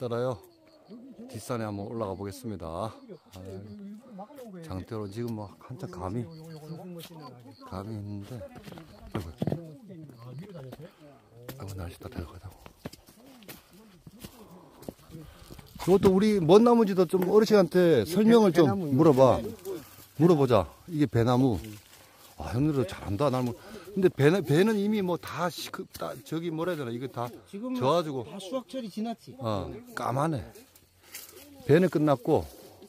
따라요 뒷산에 한번 올라가 보겠습니다. 장대로 지금 뭐 한참 감이 있는데 아이고 날씨 따뜻하다고. 이것도 우리 뭔 나무인지도 좀 어르신한테 설명을 좀 물어보자. 이게 배나무. 아, 형님도 잘한다. 나무. 근데 배는 이미 뭐 다 저기 뭐라 해야 되나 이거 다 져가지고 다 수확철이 지났지. 까마네. 배는 끝났고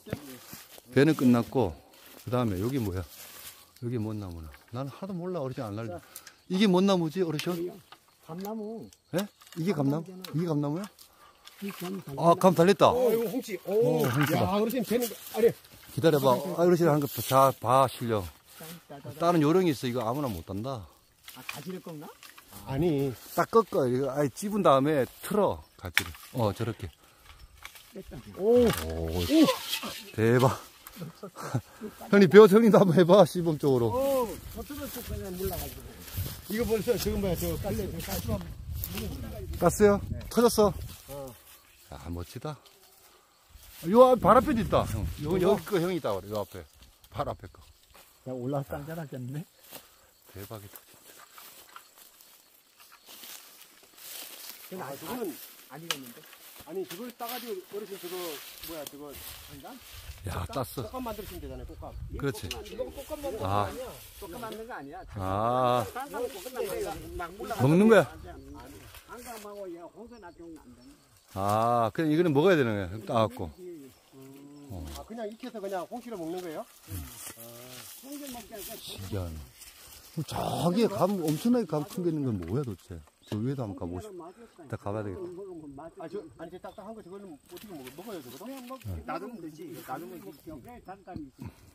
그 다음에 여기 뭐야? 여기 뭔 나무나? 나는 하도 몰라. 어르신 안 알려. 이게 뭔 나무지 어르신? 감나무. 예? 이게 감나무? 이게 감나무야? 아, 감 달렸다. 이거 홍치. 홍치다. 야, 어르신 배는 아래. 기다려봐. 어르신 한 거 자 봐 실력. 다른 요령이 있어. 이거 아무나 못 단다. 아, 가지를 꺾나? 아니. 딱 꺾어. 이거 아예 찝은 다음에 틀어. 가지를. 저렇게. 오. 대박. 형님 배워서 형님도 한번 해봐. 시범 쪽으로. 저쪽으로 쭉 그냥 몰라가지고. 이거 벌써 지금 뭐야? 저 깔려. 깠어요? 네. 터졌어? 야, 멋지다. 요 발 앞에도 있다. 형. 여기 거 형이 있다. 요 앞에. 발 앞에 거. 야, 올라와서 짱짱하겠네. 대박이다, 진짜. 저거는 안 익었는데? 아니, 저걸 따가지고 어르신 저거 아닌가? 야, 땄어. 꽃감 만드시면 되잖아요, 꽃감. 그렇지. 이거 꽃감 만든 거 아. 아니야? 꽃감 만든 거 아니야. 먹는 거야? 한강하고 홍선학교는 안 되네. 그냥 이거는 먹어야 되는 거야. 따갖고. 그냥 익혀서 그냥 홍시로 먹는 거예요? 신기하네. 저기 엄청나게 감 큰 게 있는 건 뭐야 도대체? 저 위에도 한번 가보시고. 이따 가봐야 되겠다. 아니, 저 딱딱한 거 저거는 어떻게 먹어요, 저거? 그냥 놔두면 되지. 놔두면 되지. 단단히.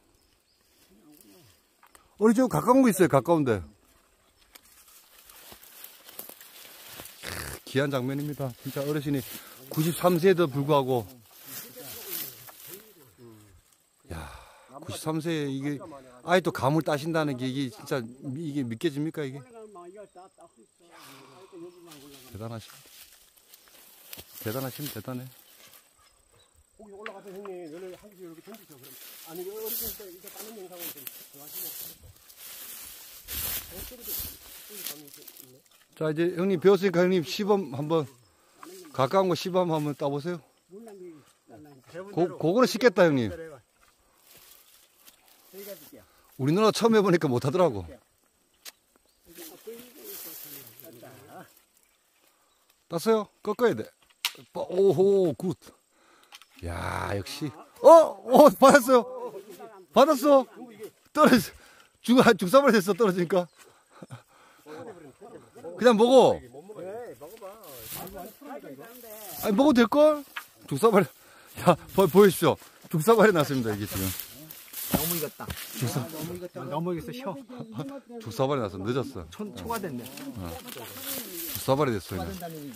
우리 저 가까운 거 있어요, 가까운데. 귀한 장면입니다. 진짜 어르신이 93세에도 불구하고. 야, 93세에 이게 아직도 감을 따신다는 게 이게 진짜 이게 믿겨집니까 이게? 대단하십니다. 대단해. 거기 올라가서 형님 너를 한 개씩 이렇게 던지죠. 그럼 아니 어르신 때 이거 따는 영상은 좀 좋아하시고. 자 이제 형님 배웠으니까 형님 시범 한번 가까운 거 시범 한번 따보세요. 그거는 쉽겠다 형님. 우리나라 처음 해보니까 못하더라고. 땄어요? 꺾어야 돼. 오호 굿. 야 역시. 받았어요. 받았어. 떨어졌어. 죽사발 됐어 떨어지니까. 그냥 먹어. 아니 먹어도 될걸? 죽사발. 야 보여주십시오. 죽사발이 났습니다 이게 지금. 너무 익었다. 너무 익었다. 너무 익었어. 쉬어. 죽사발이 났어. 늦었어. 초가 됐네. 죽사발이 됐어 그냥.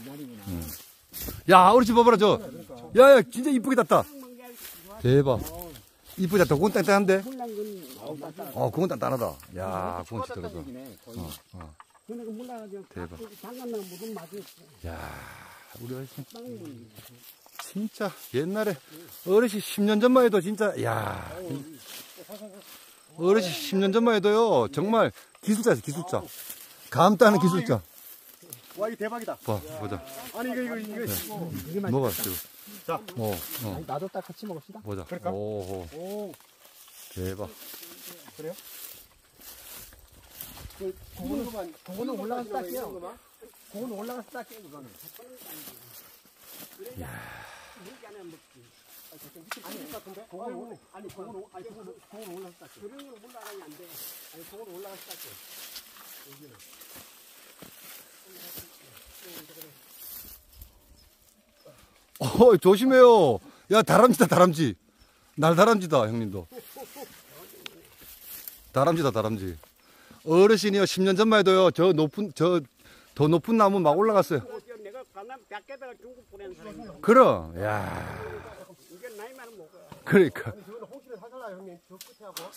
야 어르신 봐봐라 저. 야야 진짜 이쁘게 땄다. 대박. 이쁘게 땄다. 그건 단단한데? 그건 단단하다. 야 그건 진짜 그러다. 대박. 야 우리 어르신 진짜 옛날에 어르신 10년 전만 해도 진짜 야 어르신 10년 전만 해도요 정말 기술자였어. 기술자. 감 따는 기술자. 와 이거 대박이다. 보자. 아니 이거 먹어 지금. 자, 아니, 나도 딱 같이 먹읍시다. 보자. 그럴까? 오 대박. 그래요? 그거는 올라가서 딸게요. 그거는 올라가서 딸게요. 그거는. 야. 그거는 올라가서 딸게. 그런 건 올라가면 안 돼. 아니 그거는 올라가서 딸게. 여기는. 조심해요. 야 다람쥐다 다람쥐. 날다람쥐다 형님도. 다람쥐다 다람쥐. 어르신이요 10년 전만 해도요 더 높은 나무 막 올라갔어요. 내가 강남 100개다가 중국 보낸 사람이야. 그럼 야. 이게 나이 많은 먹어. 그러니까. 저거는 홍시를 사달라 형님. 저 끝에 하고.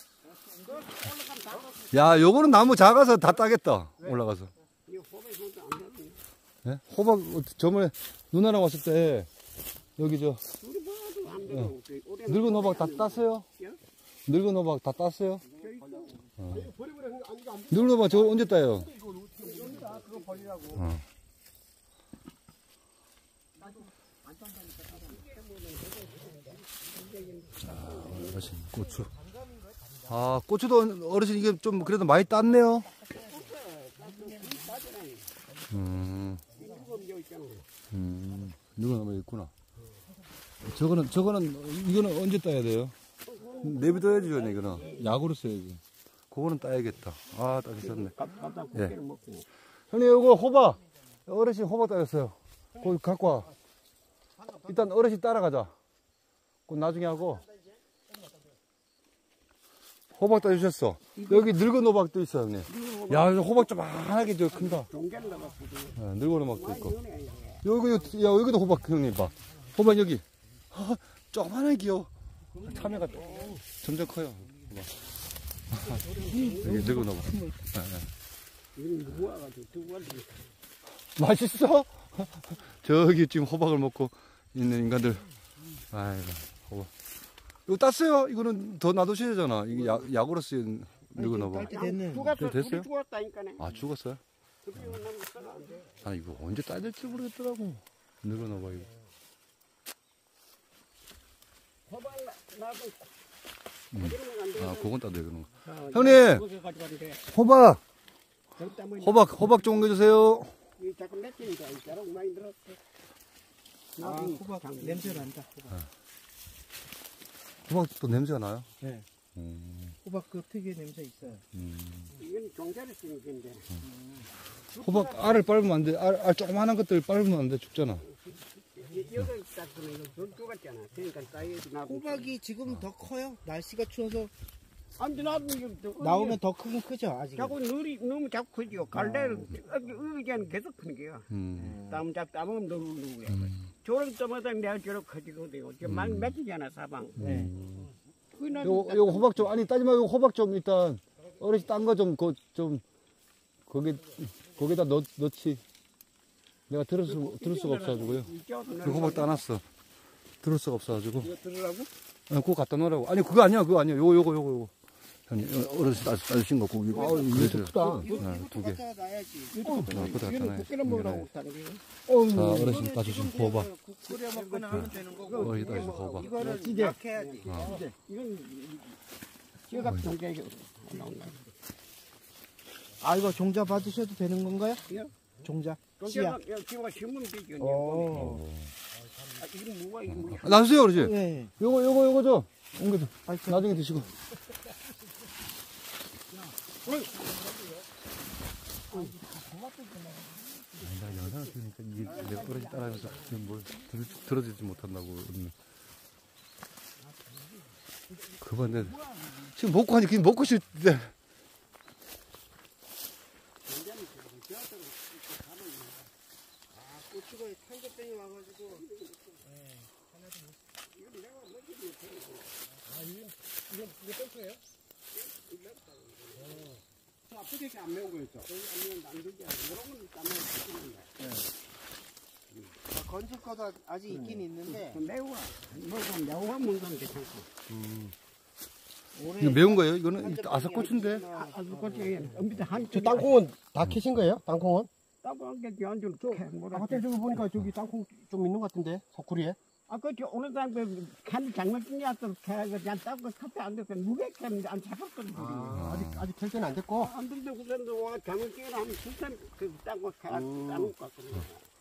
야 요거는 나무 작아서 다 따겠다. 올라가서. 네? 호박 저번에 누나랑 왔을 때 여기 저 우리 뭐도 안 되고. 늙은 호박 다 땄어요? 늙은 호박 다 땄어요? 늙은 호박 저거 언제 따요? 그거 버리라고. 어르신 고추. 아 고추도 어르신 이게 좀 그래도 많이 땄네요. 늙은 호박 있구나. 저거는 이거는 언제 따야 돼요? 내비둬야죠 이거는 약으로 써야지. 그거는 따야겠다. 아 따주셨네. 예. 형님 이거 호박 어르신 호박 따였어요. 거기 갖고 와. 일단 어르신 따라가자. 그거 나중에 하고. 호박 따주셨어. 여기 늙은 호박도 있어 형님. 야 호박 좀 많하게 저 큰다. 늙은 호박도 있고. 여기도 호박 형님 봐. 호박 여기. 조그만하게 귀여워. 참외가 점점 커요. 여기 늙은 호박. 맛있어? 저기 지금 호박을 먹고 있는 인간들. 아이고, 호박. 이거 땄어요? 이거는 더 놔두셔야 되잖아. 이게 약으로 쓰인 늙은 호박. 됐어요? 아, 죽었어요? 아, 이거 언제 따야 될지 모르겠더라고. 늙은 호박 이거. 아, 그건 따도 되는 거. 형님! 호박 좀 옮겨주세요. 자꾸 맺히니까 자꾸 많이 들었어. 호박 냄새 난다. 호박도 냄새가 나요? 네. 호박 그 특유의 냄새 있어요. 이건 종자를 쓰는 건데. 호박 알을 빻으면 안 돼. 알 조그마한 것들 빻으면 안 돼. 죽잖아. 여기 딱 보면 이거 죽었잖아. 그러니까 따위에서 나고. 호박이 지금 더 커요? 날씨가 추워서 아니 나도 나오면 더 크긴 크죠 아직. 자꾸 너무 자꾸 크죠. 갈대를 의견 계속 크는 게요. 땀 잡 땀은 누르고요. 저런 때마다 내가 저렇게 커지고 되고 막 맺히잖아 사방. 네. 요거 호박 좀 아니 따지 말고 호박 좀 일단 어르신 딴 거 좀 좀 거기다 넣지. 내가 들을 수가 없어가지고요. 그 호박 따놨어. 들을 수가 없어가지고. 이거 들으라고? 그거 갖다 놓으라고. 아니 그거 아니야. 요거. 형님 어르신 따주신 거 고기. 아 이게 좀 크다. 두 개. 놔야지. 그거 갖다 놔야지. 국기는 먹으라고 따는 게. 자 어르신 따주신 호박. 국 끓여 먹거나 하면 되는 거고. 어르신 따주신 호박. 이거를 막 해야지. 이건 지어가 종자에 올라온다. 아 이거 종자 받으셔도 되는 건가요? 예. 종자. 종자가 지어가 심으면 되죠. 오. 이건 뭐가 이거 뭐야? 놔주세요 어르신. 네. 요거 좀 옮겨줘. 나중에 드시고. 나 영상을 찍으니까 이게 내 어르신 따라하면서 뭘 들어주지 못한다고. 그만 내 지금 먹고 하니 그냥 먹고 싶대. 고추가 탄저병이 와가지고. 이거 땡크예요? 아프게 안 매운 거 있어. 안 매운 안 되지. 이런 건 안 매운 거. 건질 거도 아직 있긴 있는데. 매워. 매워 먹는 건 괜찮고. 이거 매운 거예요? 이거는 아삭고추인데. 아삭고추. 저 땅콩은 다 캐신 거예요? 땅콩은? 땅콩 게 안줄 줘. 아까 저기 보니까 저기 땅콩 좀 있는 것 같은데 소쿠리에? 그 오늘 사람 칸 장난꾼이 왔어. 그냥 따고 카페 안 됐어. 무게 안 잡았거든. 아직 결제는 안 됐고. 안 된다고 그랬는데 와 장난꾼이 하면 진짜 그 따고 따놓고 갔거든.